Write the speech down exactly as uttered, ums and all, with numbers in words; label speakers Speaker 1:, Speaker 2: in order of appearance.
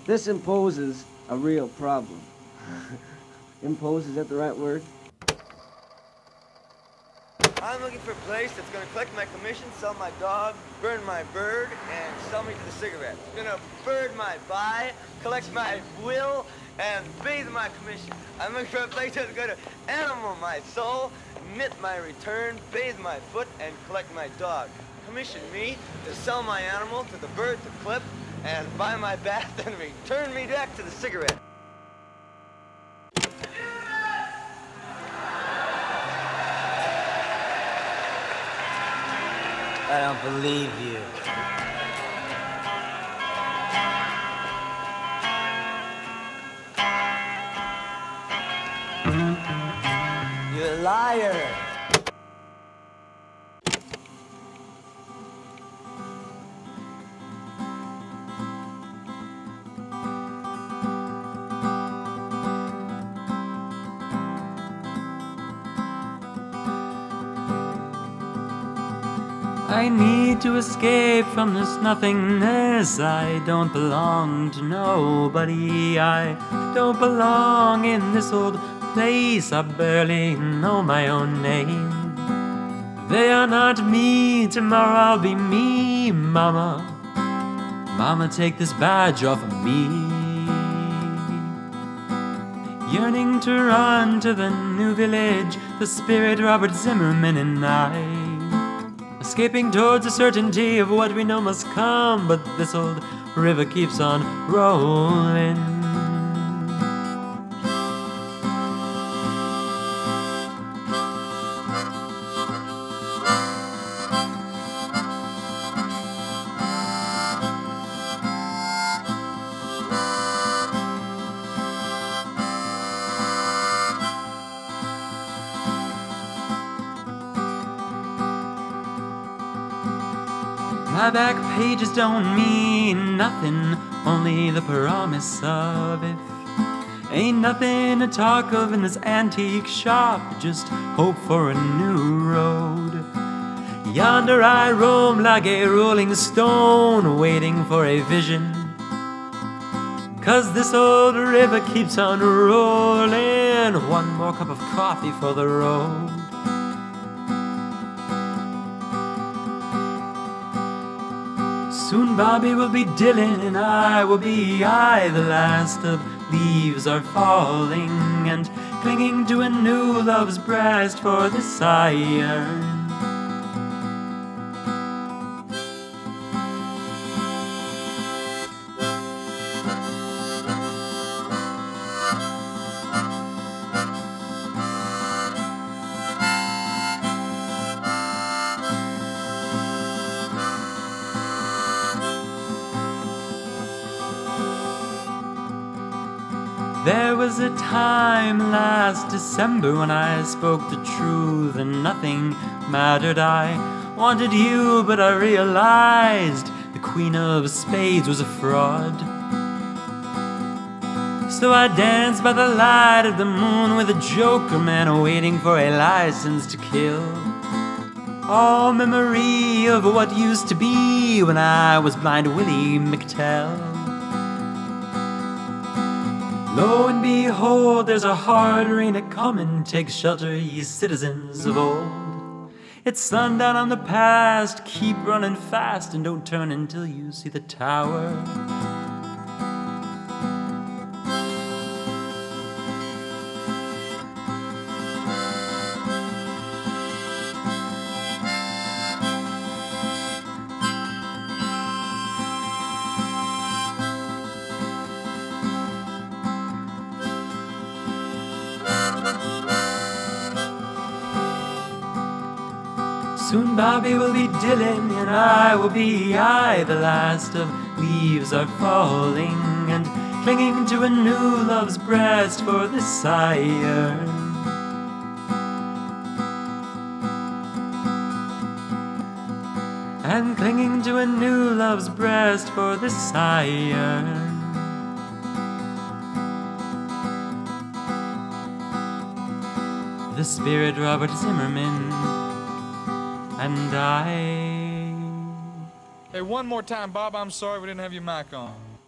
Speaker 1: This imposes a real problem. Impose, is that the right word?
Speaker 2: I'm looking for a place that's gonna collect my commission, sell my dog, burn my bird, and sell me to the cigarette. It's gonna bird my buy, collect my will, and bathe my commission. I'm looking for a place that's gonna animal my soul, knit my return, bathe my foot, and collect my dog. Commission me to sell my animal to the bird to clip, and buy my bath and return me back to the cigarette.
Speaker 3: I don't believe you. You're a liar.
Speaker 4: I need to escape from this nothingness. I don't belong to nobody. I don't belong in this old place. I barely know my own name. They are not me, tomorrow I'll be me. Mama, Mama, take this badge off of me. Yearning to run to the new village, the spirit Robert Zimmerman and I. Escaping towards the certainty of what we know must come, but this old river keeps on rolling. My back pages don't mean nothing, only the promise of it. Ain't nothing to talk of in this antique shop, just hope for a new road. Yonder I roam like a rolling stone, waiting for a vision, 'cause this old river keeps on rolling. One more cup of coffee for the road. Soon Bobby will be Dylan and I will be I. The last of leaves are falling, and clinging to a new love's breast for this I yearn. There was a time last December when I spoke the truth and nothing mattered. I wanted you, but I realized the Queen of Spades was a fraud. So I danced by the light of the moon with a joker man waiting for a license to kill. All memory of what used to be when I was Blind Willie McTell. Lo and behold, there's a hard rain a-comin'. Take shelter, ye citizens of old. It's sundown on the past, keep running fast, and don't turn until you see the tower. Soon Bobby will be Dylan and I will be I. The last of leaves are falling, and clinging to a new love's breast for this I yearn. And clinging to a new love's breast for this I yearn. The spirit Robert Zimmerman and I.
Speaker 5: Hey, one more time, Bob, I'm sorry we didn't have your mic on.